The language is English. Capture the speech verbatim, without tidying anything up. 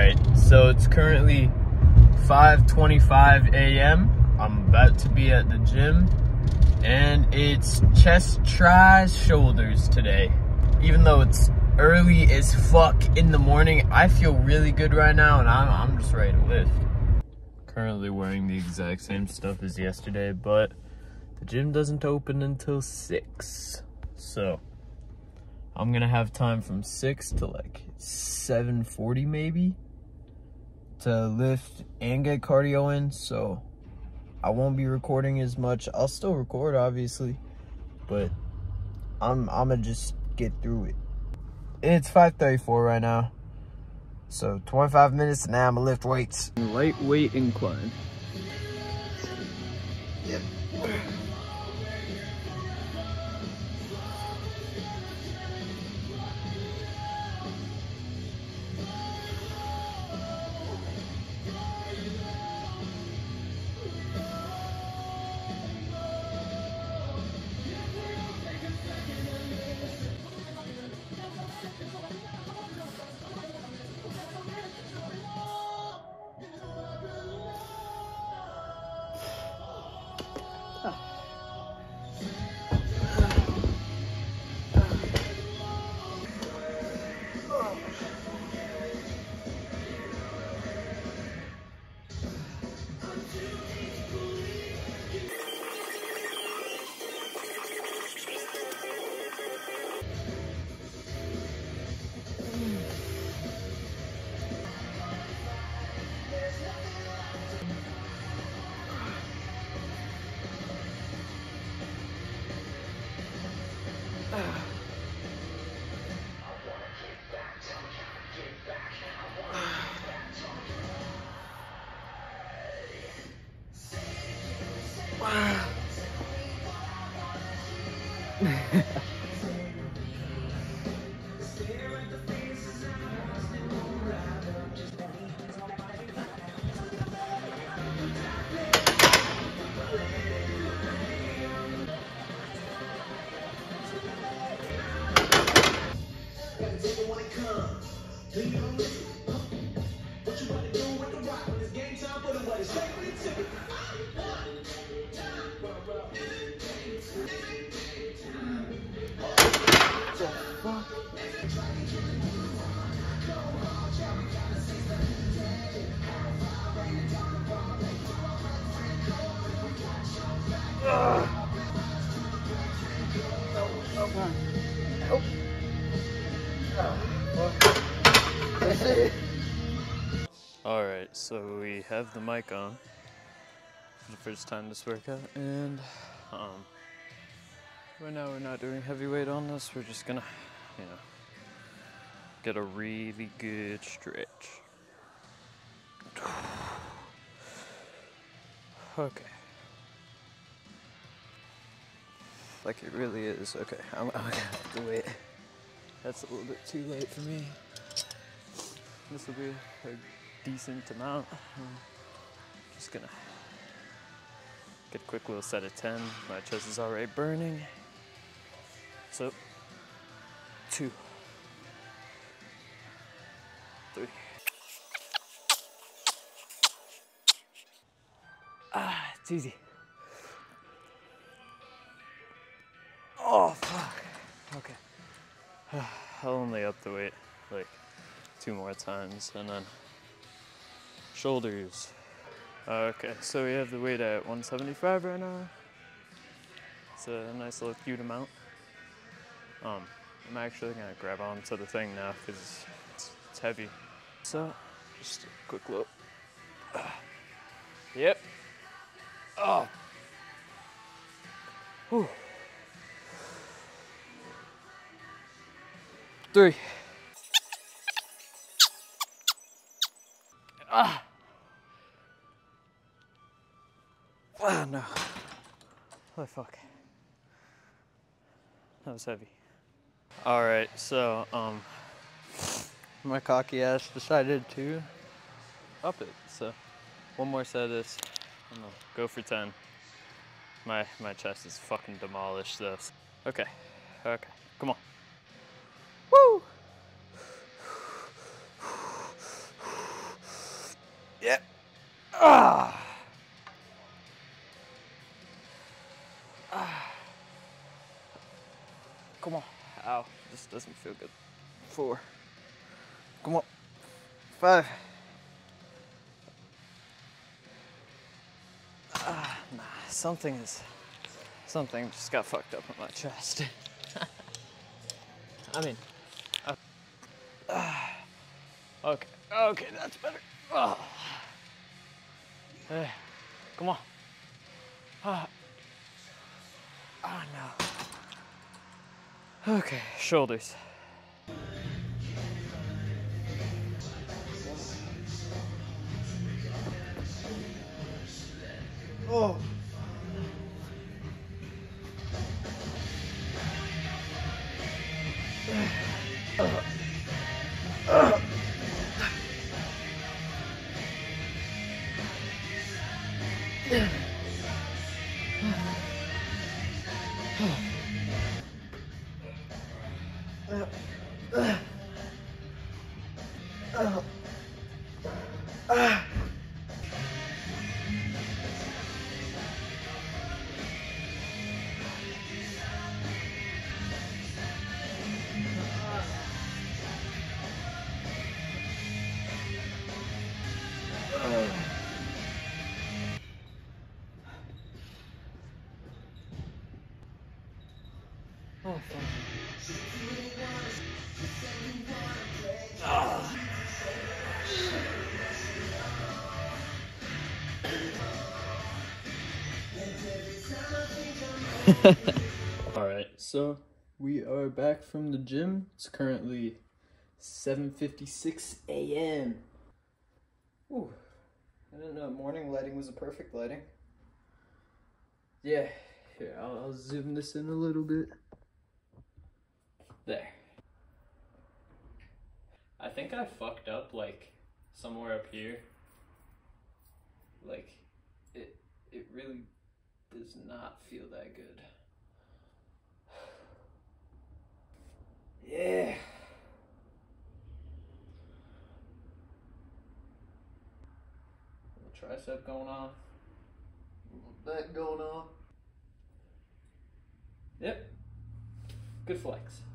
Alright, so it's currently five twenty-five a m I'm about to be at the gym, and it's chest, tries, shoulders today. Even though it's early as fuck in the morning, I feel really good right now, and I'm, I'm just ready to lift. Currently wearing the exact same stuff as yesterday, but the gym doesn't open until six. So I'm gonna have time from six to like seven forty maybe to lift and get cardio in, so I won't be recording as much. I'll still record obviously, but I'm I'm gonna just get through it. It's five thirty-four right now, so twenty-five minutes and now I'm gonna lift weights. Lightweight incline. Yep. Alright, so we have the mic on for the first time this workout, and um, right now we're not doing heavyweight on this. We're just gonna, you know, get a really good stretch. Okay. Like it really is. Okay, I'm, I'm gonna have to wait. That's a little bit too late for me. This will be a decent amount. I'm just gonna get a quick little set of ten. My chest is already burning. So, two, three. Ah, it's easy. Oh, fuck. Okay. I'll only up the weight like two more times, and then shoulders. Okay, so we have the weight at one seventy-five right now. It's a nice little cute amount. Um, I'm actually gonna grab onto the thing now because it's, it's heavy. So, just a quick look. Yep. Oh. Whew. Three. Ah. Ah, no. Oh, fuck. That was heavy. Alright, so, um, my cocky ass decided to up it. So, one more set of this. I'm gonna go for ten. My, my chest is fucking demolished, though. Okay, okay, come on. Woo! Ah. Ah. Come on. Ow, this doesn't feel good. Four. Come on. Five. Ah, nah, something is, something just got fucked up in my chest. I mean, uh, uh, okay, okay, that's better. Oh. Hey, come on. Ah. Oh no. Okay, shoulders. Oh. Uh. Uh. Yeah. Uh. Uh. Uh. Uh. Oh, fuck. Ah. Alright, so we are back from the gym. It's currently seven fifty-six a m Ooh, I didn't know morning lighting was a perfect lighting. Yeah, here, I'll, I'll zoom this in a little bit. There. I think I fucked up, like, somewhere up here. Like, it, it really does not feel that good. Yeah. Little tricep going on. Little back going on. Yep. Good flex.